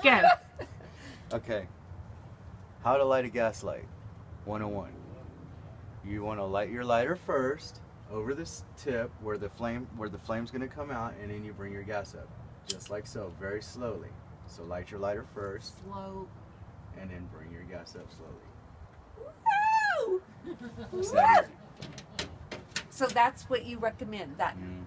Go. Okay. How to light a gas light. 101. You want to light your lighter first over this tip where the flame's going to come out, and then you bring your gas up. Just like so, very slowly. So light your lighter first. Slow. And then bring your gas up slowly. Woo! It's that easy. So that's what you recommend. That